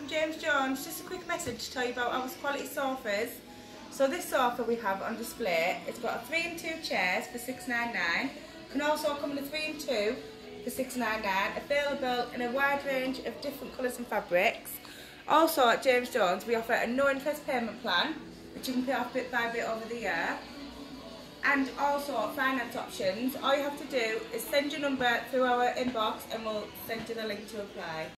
from James Jones. Just a quick message to tell you about our quality sofas. So this sofa we have on display, it's got a 3 and 2 chairs for $6.99. Can also come in a 3 and 2 for $6.99. Available in a wide range of different colours and fabrics. Also at James Jones we offer a no interest payment plan, which you can pay off bit by bit over the year. And also finance options. All you have to do is send your number through our inbox and we'll send you the link to apply.